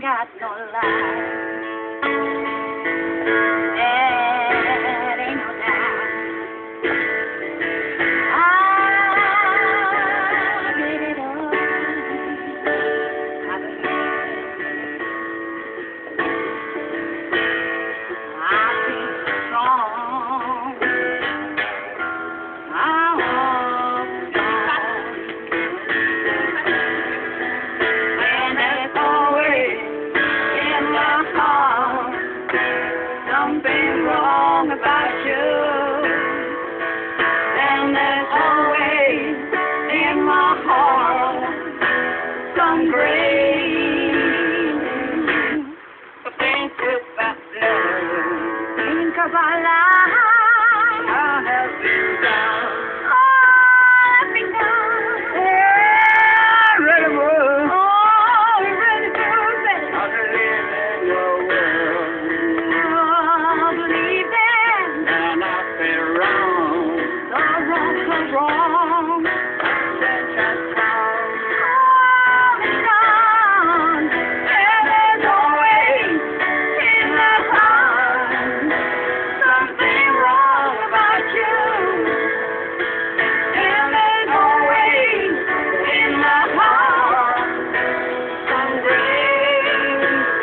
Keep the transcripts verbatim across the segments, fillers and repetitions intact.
got no lie. That ain't no lie. I did it all. I I feel strong. I'm strong. And there's always in my heart something wrong about you. And there's always in my heart some great things about love. Think about life. I have been down. Oh, I've been down. Yeah, ready for. Oh, ready for that. I believe in your world. Oh, believe that. And I've been wrong. So wrong, so wrong. That's just wrong. On and on. And there's always in my heart something wrong about you. And there's always in my heart some great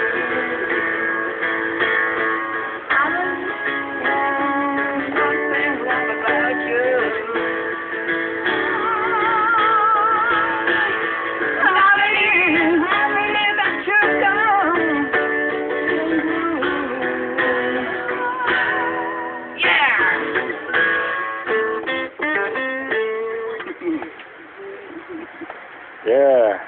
something wrong about you. I believe, I believe that you're gone. Yeah. Yeah.